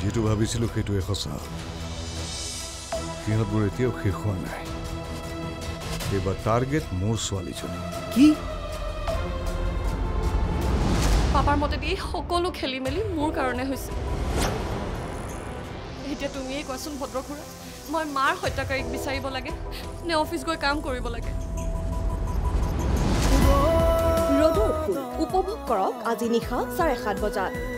যেটো ভাবিছিলো সেইটোৱে সঁচা সিহঁতবোৰ এতিয়াও শেষ হোৱা নাই এবাৰ টাৰ্গেট মোৰ ছোৱালীজনী কি পাপাৰ মতে দি সকলো খেলি মেলি মোৰ কাৰণে হৈছে এতিয়া তুমিয়ে কোৱাচোন ভদ্ৰ খুৰা মই মাৰ হত্যাকাৰীক বিচাৰিব লাগে নে অফিচ গৈ কাম কৰিব লাগে ৰ'দৰ ফুল উপভোগ কৰক আজি নিশা 7:30 বজাত